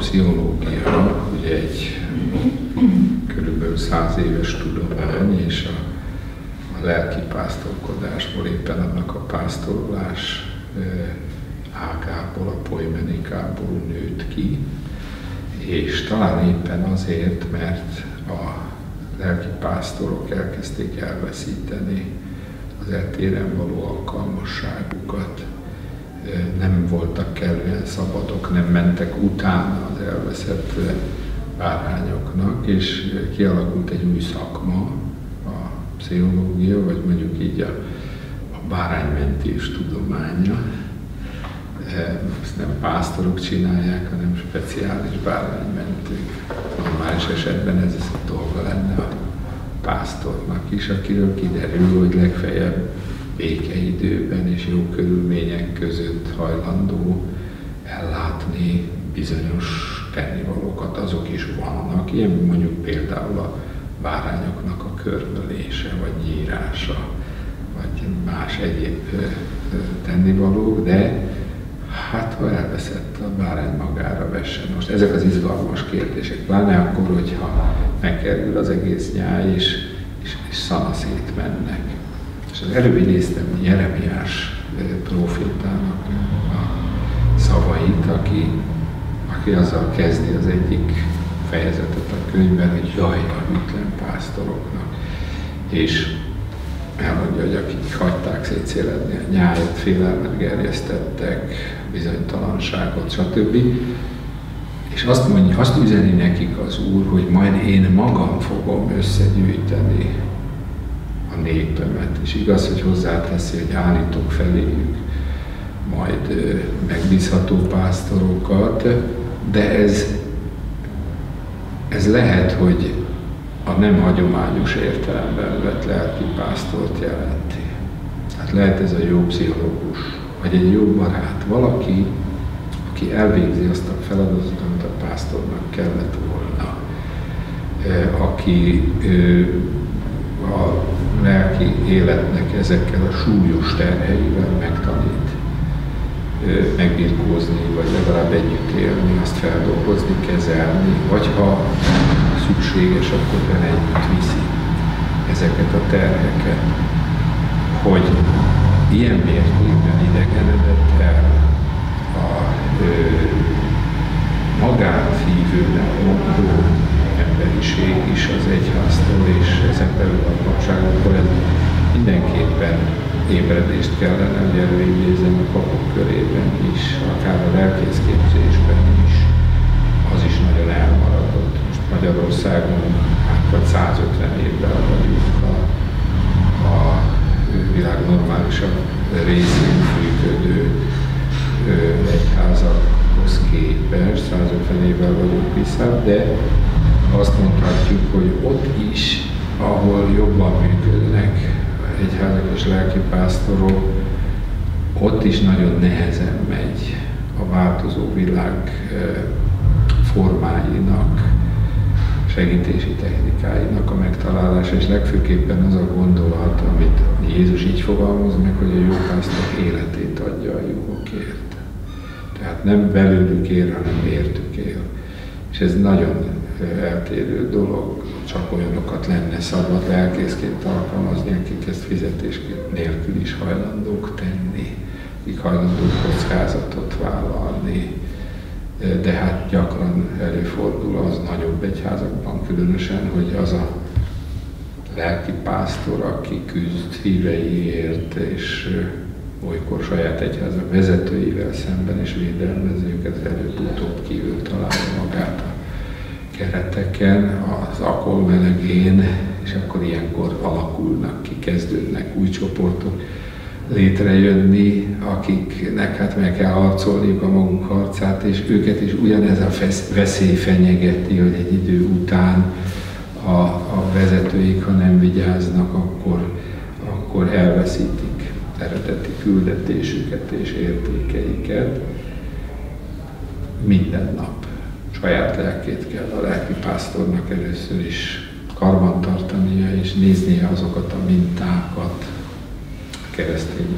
pszichológia ugye egy körülbelül 100 éves tudomány, és a lelki pásztorkodásból éppen annak a pásztorolás ágából, a poimenikából nőtt ki, és talán éppen azért, mert a lelki pásztorok elkezdték elveszíteni az eltéren való alkalmasságukat, nem voltak kellően szabadok, nem mentek utána az elveszett bárányoknak, és kialakult egy új szakma, a pszichológia, vagy mondjuk így a báránymentés tudománya. Ezt nem pásztorok csinálják, hanem speciális báránymentők. Normális esetben ez a dolga lenne a pásztornak is, akiről kiderül, hogy legfeljebb békeidőben és jó körülmények között hajlandó ellátni bizonyos tennivalókat. Azok is vannak, ilyen mondjuk például a bárányoknak a körmölése, vagy nyírása, vagy más egyéb tennivalók, de hát ha elveszett a bárány magára vessen. Most ezek az izgalmas kérdések, pláne akkor, hogyha megkerül az egész nyáj, és szanaszét mennek. És az előbb idéztem Jeremiás prófétának a szavait, aki azzal kezdi az egyik fejezetet a könyvben, hogy jaj a hűtlen pásztoroknak. És elmondja, hogy akik hagyták szétszéledni a nyájat, félelmet gerjesztettek, bizonytalanságot, stb. És azt üzeni nekik az Úr, hogy majd én magam fogom összegyűjteni a népemet. És igaz, hogy hozzáteszi, hogy állítok feléjük majd megbízható pásztorokat, de ez lehet, hogy a nem hagyományos értelemben vett lelki pásztort jelenti. Hát lehet ez a jó pszichológus, vagy egy jó barát, valaki, aki elvégzi azt a feladatot, amit a pásztornak kellett volna, aki a lelki életnek ezekkel a súlyos terheivel megtanít megbirkózni, vagy legalább együtt élni, azt feldolgozni, kezelni, vagy ha szükséges, akkor vele együtt viszi ezeket a terheket, hogy ilyen mértékben idegenedett el a magát hívőnek mondó emberiség is az egyháztól, és ezen belül a papságoktól, ez mindenképpen ébredést kellene, hogy előidézem a papok körében is, akár a lelkészképzésben is, az is nagyon elmaradott. Most Magyarországon vagy 150 évvel vagyunk a világ normálisabb részén működő egyházakhoz képest, 150 évvel vagyunk vissza, de azt mondhatjuk, hogy ott is, ahol jobban működnek egyházak és lelkipásztorok, ott is nagyon nehezen megy a változó világ formáinak, segítési technikáinak a megtalálása, és legfőképpen az a gondolat, amit Jézus így fogalmaz meg, hogy a jó pásztor életét adja a juhokért. Tehát nem belőlük él, hanem értük él. És ez nagyon eltérő dolog, csak olyanokat lenne szabad lelkészként alkalmazni, akik ezt fizetés nélkül is hajlandók tenni, akik hajlandók kockázatot vállalni, de hát gyakran előfordul az nagyobb egyházakban különösen, hogy az a lelki pásztor, aki küzd híveiért, és olykor saját egyháza vezetőivel szemben is védelmezi őket, előbb-utóbb kívül találja magát a kereteken, az akol melegén, és akkor ilyenkor alakulnak ki, kezdődnek új csoportok létrejönni, akiknek hát meg kell harcolniuk a maguk harcát, és őket is ugyanez a veszély fenyegeti, hogy egy idő után a vezetőik, ha nem vigyáznak, akkor elveszítik eredeti küldetésüket és értékeiket. Minden nap saját lelkét kell a lelkipásztornak először is karbantartania, és néznie azokat a mintákat. A keresztény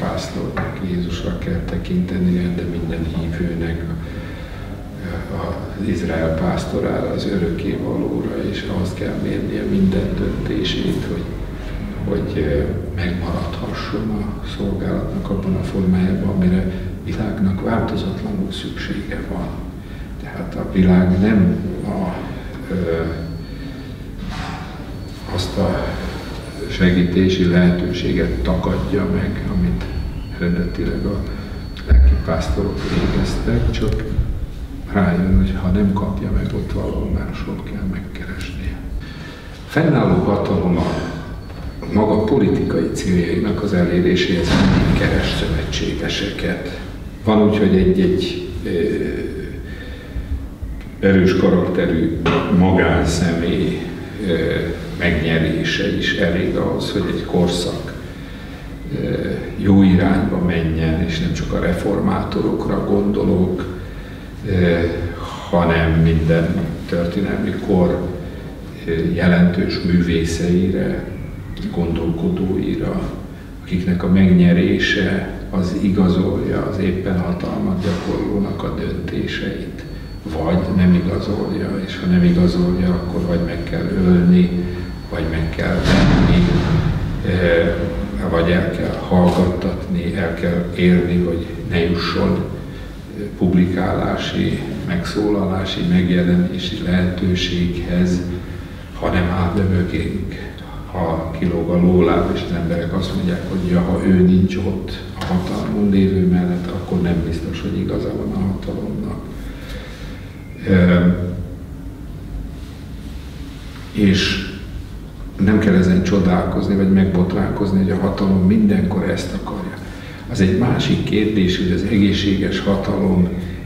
lelkipásztornak Jézusra kell tekintenie, de minden hívőnek a az Izrael pásztorára, az örökkévalóra, és azt kell mérnie minden döntését, hogy megmaradhasson a szolgálatnak abban a formájában, amire világnak változatlanul szüksége van. Tehát a világ nem azt a segítési lehetőséget takadja meg, amit eredetileg a lelkipásztorok végeztek, csak rájön, hogy ha nem kapja meg, ott valahol máshol kell megkeresnie. Fennálló hatalom a maga politikai céljainak az eléréséhez mindig keres szövetségeseket. Van úgy, hogy egy erős karakterű magánszemély megnyerése is elég ahhoz, hogy egy korszak jó irányba menjen, és nem csak a reformátorokra gondolok, hanem minden történelmi kor jelentős művészeire, gondolkodóira, akiknek a megnyerése az igazolja az éppen hatalmat gyakorlónak a döntéseit, vagy nem igazolja, és ha nem igazolja, akkor vagy meg kell ölni, vagy meg kell venni, vagy el kell hallgattatni, el kell érni, hogy ne jusson publikálási, megszólalási, megjelenési lehetőséghez, hanem áll be mögénk. Ha kilóg a lóláb, és az emberek azt mondják, hogy ja, ha ő nincs ott a hatalmon lévő mellett, akkor nem biztos, hogy igaza van a hatalomnak. És nem kell ezen csodálkozni, vagy megbotránkozni, hogy a hatalom mindenkor ezt akarja. Az egy másik kérdés, hogy az egészséges hatalom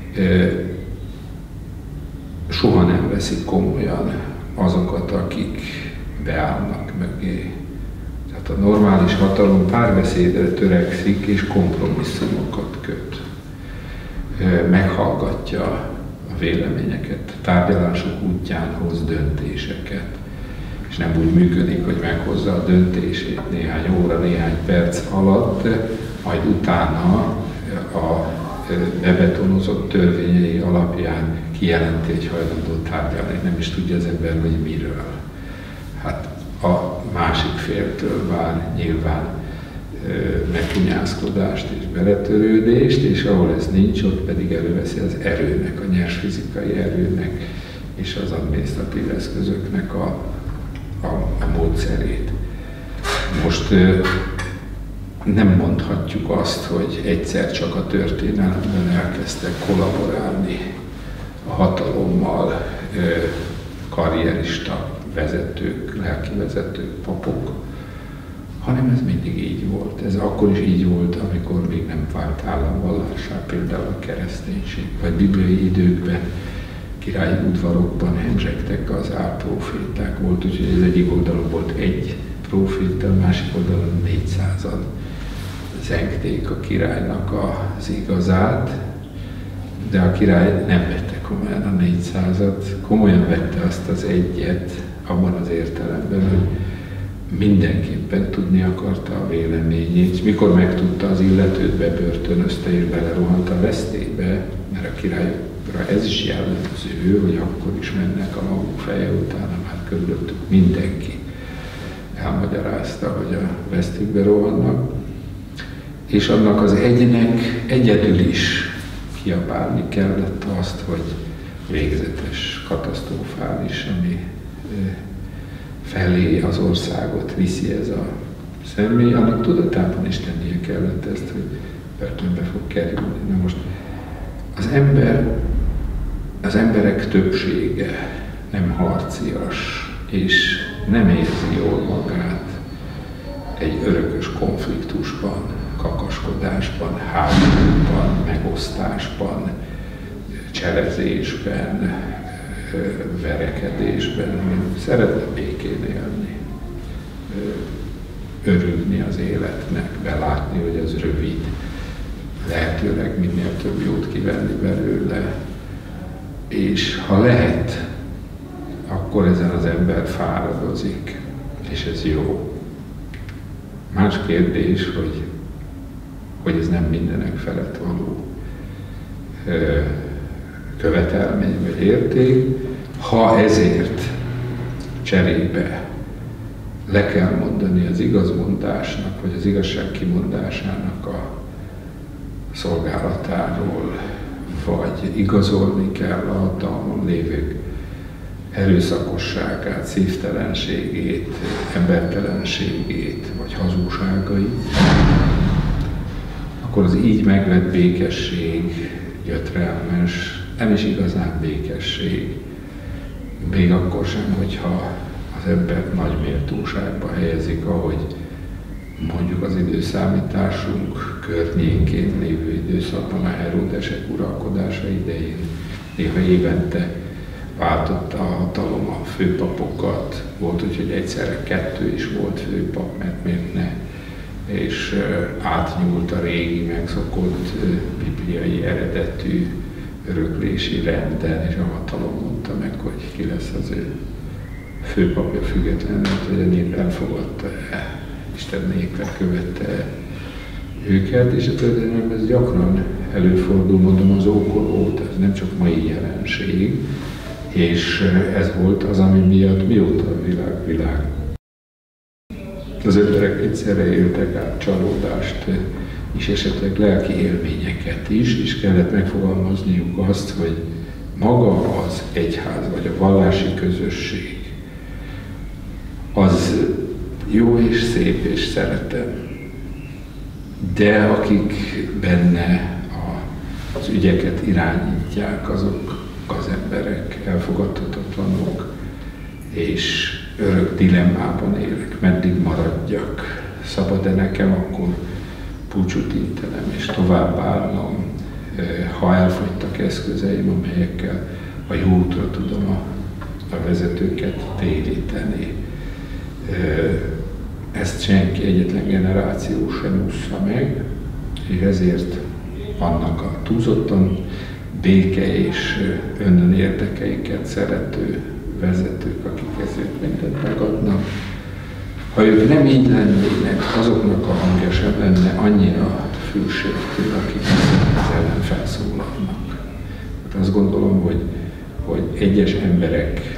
soha nem veszik komolyan azokat, akik beállnak mögé. Tehát a normális hatalom párbeszédre törekszik és kompromisszumokat köt. Meghallgatja a véleményeket, tárgyalások útján hoz döntéseket. És nem úgy működik, hogy meghozza a döntését néhány óra, néhány perc alatt, majd utána a bebetonozott törvényei alapján kijelenti, hogy hajlandó tárgyalni, nem is tudja az ember, hogy miről. Hát a másik féltől vár nyilván megkunyászkodást és beletörődést, és ahol ez nincs, ott pedig előveszi az erőnek, a nyers fizikai erőnek és az adminisztratív eszközöknek a módszerét. Most nem mondhatjuk azt, hogy egyszer csak a történelemben elkezdtek kollaborálni a hatalommal karrierista vezetők, lelkivezetők, papok, hanem ez mindig így volt. Ez akkor is így volt, amikor még nem vált államvallássá, például a kereszténység, vagy bibliai időkben, királyi udvarokban hemzsegtek az álproféták. Volt, úgyhogy az egyik oldalon volt egy proféta, a másik oldalon 400-an zengték a királynak az igazát, de a király nem vette komolyan a 400-at, komolyan vette azt az egyet, abban az értelemben, hogy mindenképpen tudni akarta a véleményét, és mikor megtudta, az illetőt bebörtönözte és belerohant a vesztébe, mert a királyokra ez is jellemző, hogy akkor is mennek a maguk feje utána, már körülöttük mindenki elmagyarázta, hogy a vesztékbe rohannak, és annak az egynek egyedül is kiabálni kellett azt, hogy végzetes, katasztrofális, ami felé az országot viszi ez a személy, annak tudatában is tennie kellett ezt, hogy börtönbe fog kerülni. Na most az emberek többsége nem harcias, és nem érzi jól magát egy örökös konfliktusban, kakaskodásban, háborúban, megosztásban, cselezésben, verekedésben, szeretne békén élni, örülni az életnek, belátni, hogy ez rövid, lehetőleg minél több jót kivenni belőle, és ha lehet, akkor ezen az ember fáradozik, és ez jó. Más kérdés, hogy ez nem mindenek felett való. követelmény vagy érték, ha ezért cserébe le kell mondani az igazmondásnak, vagy az igazság kimondásának a szolgálatáról, vagy igazolni kell a hatalmon lévők erőszakosságát, szívtelenségét, embertelenségét, vagy hazugságait, akkor az így megvett békesség gyötrelmes, nem is igazán békesség, még akkor sem, hogyha az embert nagy méltóságba helyezik, ahogy mondjuk az időszámításunk környékén lévő időszakban a Heródesek uralkodása idején néha évente váltotta a hatalom a főpapokat. Volt úgy, hogy egyszerre 2 is volt főpap, mert miért ne? És átnyúlt a régi, megszokott bibliai eredetű öröklési renden, és a hatalom mondta meg, hogy ki lesz az ő főpapja, függetlenül, hogy a nép elfogadta-e, Isten népe követte őket, és a történelemben ez gyakran előfordul, mondom, az ókor óta, ez nem csak mai jelenség, és ez volt az, ami miatt mióta a világ. Az emberek egyszerre éltek át csalódást, és esetleg lelki élményeket is, és kellett megfogalmazniuk azt, hogy maga az egyház, vagy a vallási közösség, az jó és szép és szeretem, de akik benne az ügyeket irányítják, azok az emberek elfogadhatatlanok, és örök dilemmában élek, meddig maradjak, szabad-e nekem akkor búcsút intenem és továbbállnom, ha elfogytak eszközeim, amelyekkel a jó útra tudom a vezetőket téríteni. Ezt senki, egyetlen generáció sem ússza meg, és ezért vannak a túlzottan béke és önnön érdekeiket szerető vezetők, akik ezért mindent megadnak. Ha ők nem így lennének, azoknak a hangja sem lenne annyira fülsértő, akik az ellen felszólalnak. Hát azt gondolom, hogy egyes emberek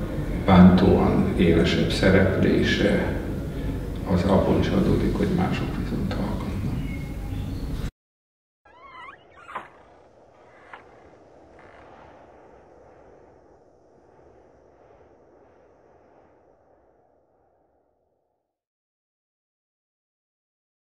bántóan élesebb szereplése az abból is adódik, hogy mások